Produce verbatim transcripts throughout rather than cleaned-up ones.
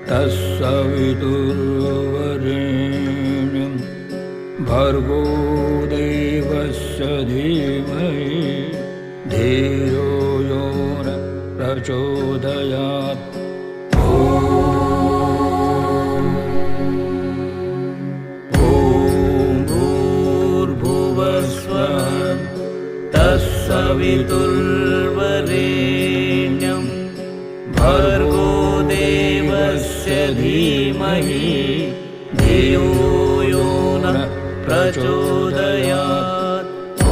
तत्सवितुर्वरेण्यं भर्गो देवस्य धीमहि धियो यो न प्रचोदयात्। सवितुर्वरेण्यं भर्गो देवस्य धीमहि धियो यो नः प्रचोदयात्।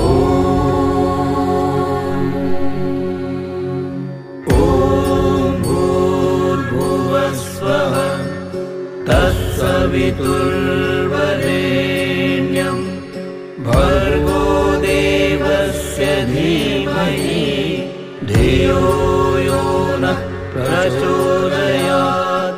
ॐ भूर्भुवस्वः तत्सवितुर्वरेण्यं भर्गो देवस्य धीमहि धियो यो नः प्रचोदयात्।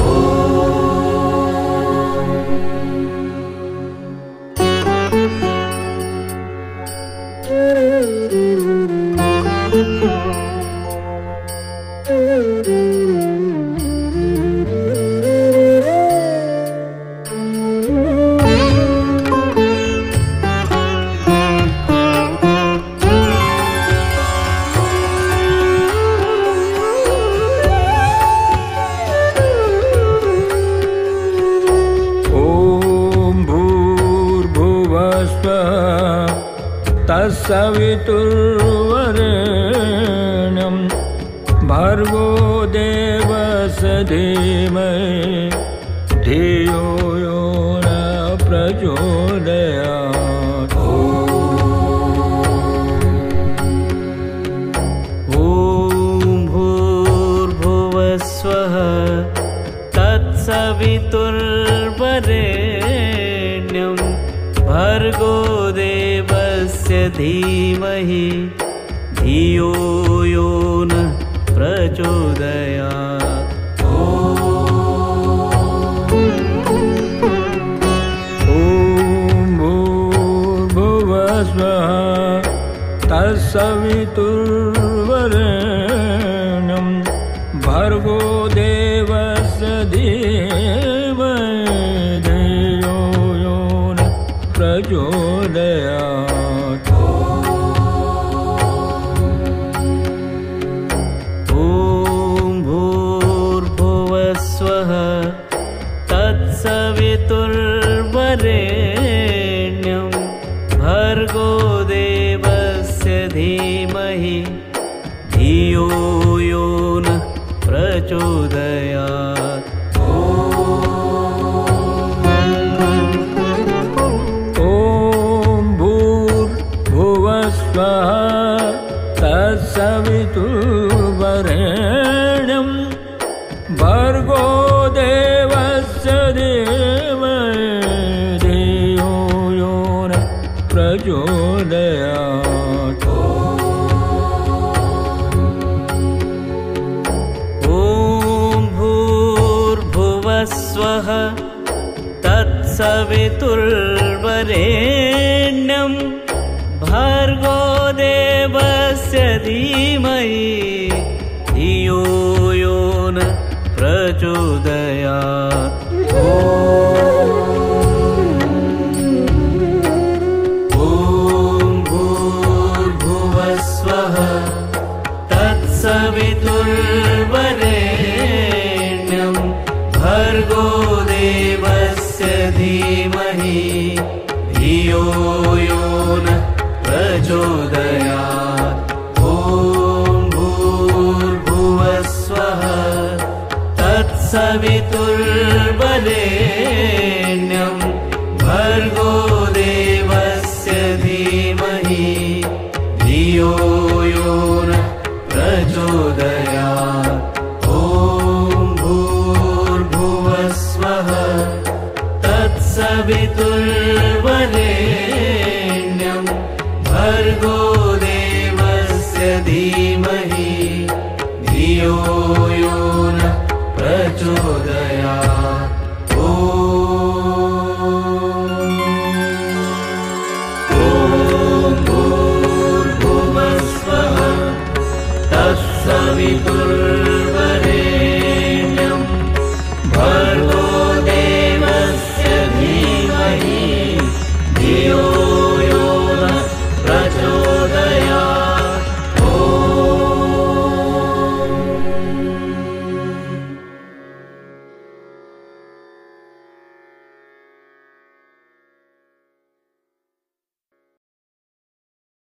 तत्सवितुर्वरेण्यं भर्गो देवस्य धीमहि धियो यो न प्रचोदयात्। ॐ भूर्भुवस्वः तत्सवितुर्वरेण्यं भर्गो देवस्य धीमहि धियो यो नः प्रचोदयात्। ॐ भूर्भुवस्वः तत्सवितुर्वरेण्यं भर्गो देवस्य धीमहि धियो यो नः प्रचोदयात्। ॐ भूर्भुवस्वः तत्सवितुर्वरेण्यं भर्गो देवस्य धीमहि धियो यो नः प्रचोदयात्। तत्सवितुर्वरेण्यं भर्गो देवस्य धीमहि धियो यो नः प्रचोदयात्। ॐ भूर्भुवस्वः तत्सवितुर्वरेण्यं भर्गो देवस्य धीमहि धियो यो नः प्रचोदयात्। ॐ भूर्भुवस्वः तत्सवितुर्वरेण्यं भर्गो देवस्य धीमहि धियो यो नः प्रचोदयात्। ॐ भूर्भुवस्वः तत्सवितुर्वरेण्यं भर्गो देवस्य धीमहि धियो यो नः प्रचोदयात्। ॐ भूर्भुवस्वः तत्सवितुर्वरेण्यं भर्गो देवस्य धीमहि धियो यो नः प्रचोदयात्। ॐ भूर्भुवस्वः तत्सवितुर्वरेण्यं